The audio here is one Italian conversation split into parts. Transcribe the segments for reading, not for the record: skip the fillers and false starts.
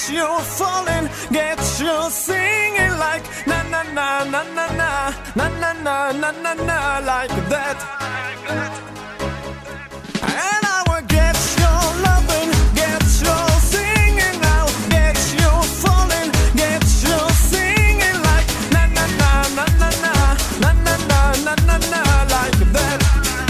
Get you falling, get you singing like na na na na na na na na na na na na like that. And I will get you loving, get you singing now, get you falling, get you singing like na na na na na na na na na na na like that.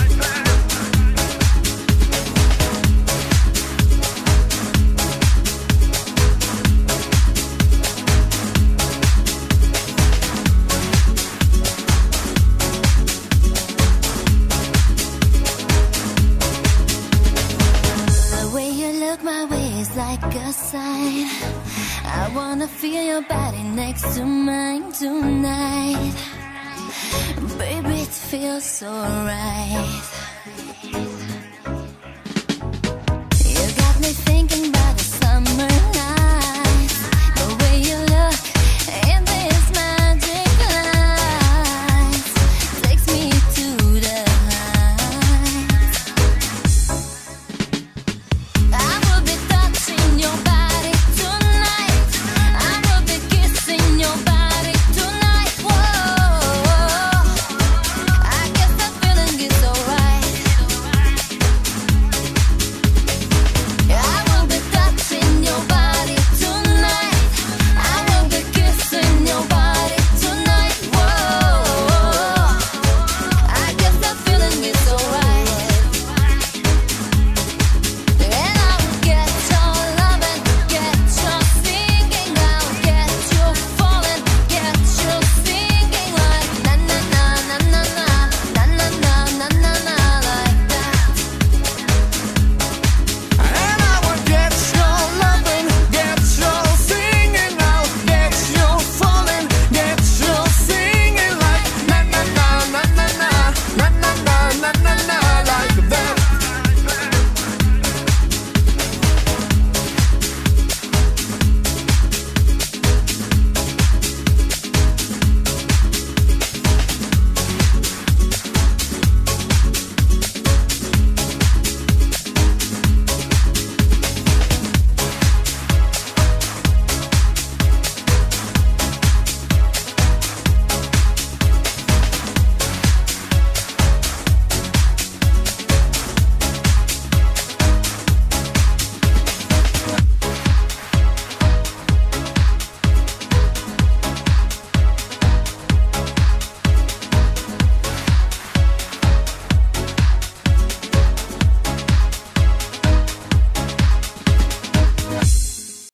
Like a sign, I wanna feel your body next to mine tonight. Baby, it feels so right. You got me thinking about